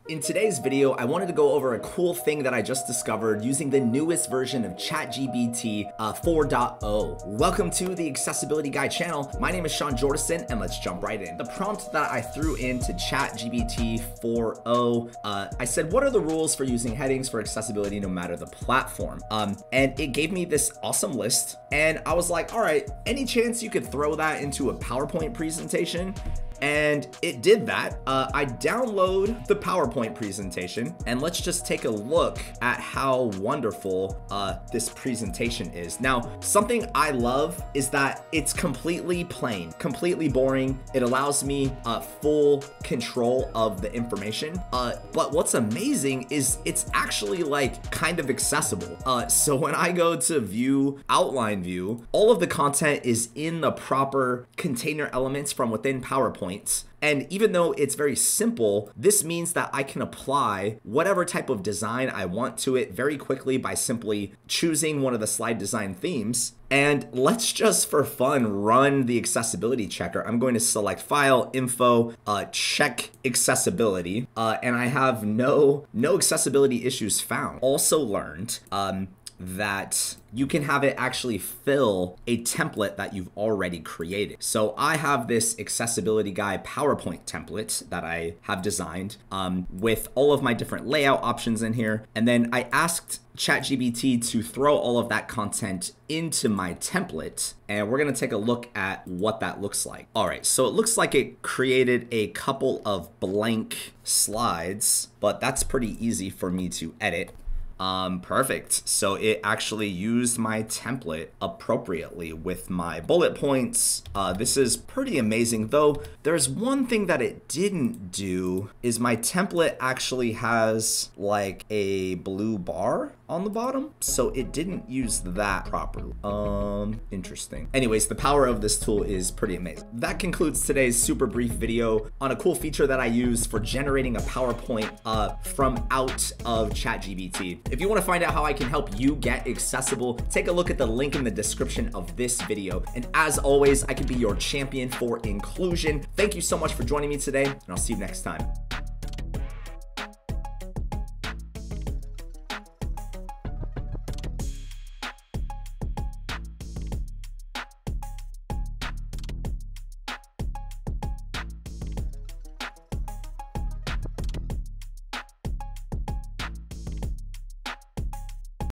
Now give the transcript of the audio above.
In today's video, I wanted to go over a cool thing that I just discovered using the newest version of ChatGPT 4.0. Welcome to the Accessibility Guy channel. My name is Sean Jordison, and let's jump right in. The prompt that I threw into ChatGPT 4.0, I said, what are the rules for using headings for accessibility no matter the platform? And it gave me this awesome list, and I was like, all right, any chance you could throw that into a PowerPoint presentation? And it did that. I download the PowerPoint presentation, and let's just take a look at how wonderful this presentation is. Now, something I love is that it's completely plain, completely boring. It allows me full control of the information. But what's amazing is it's actually like kind of accessible. So when I go to view, outline view, all of the content is in the proper container elements from within PowerPoint. And even though it's very simple, this means that I can apply whatever type of design I want to it very quickly by simply choosing one of the slide design themes. And let's just for fun run the accessibility checker. I'm going to select File, Info, check accessibility, and I have no accessibility issues found. Also learned that you can have it actually fill a template that you've already created. So I have this Accessibility Guy PowerPoint template that I have designed with all of my different layout options in here. And then I asked ChatGPT to throw all of that content into my template, and we're gonna take a look at what that looks like. All right, so it looks like it created a couple of blank slides, but that's pretty easy for me to edit. Perfect. So it actually used my template appropriately with my bullet points. This is pretty amazing, though there's one thing that it didn't do is my template actually has like a blue bar on the bottom, so it didn't use that properly. Interesting. Anyways, the power of this tool is pretty amazing. That concludes today's super brief video on a cool feature that I use for generating a PowerPoint from out of ChatGPT. If you want to find out how I can help you get accessible, take a look at the link in the description of this video. And as always, I can be your champion for inclusion. Thank you so much for joining me today, and I'll see you next time.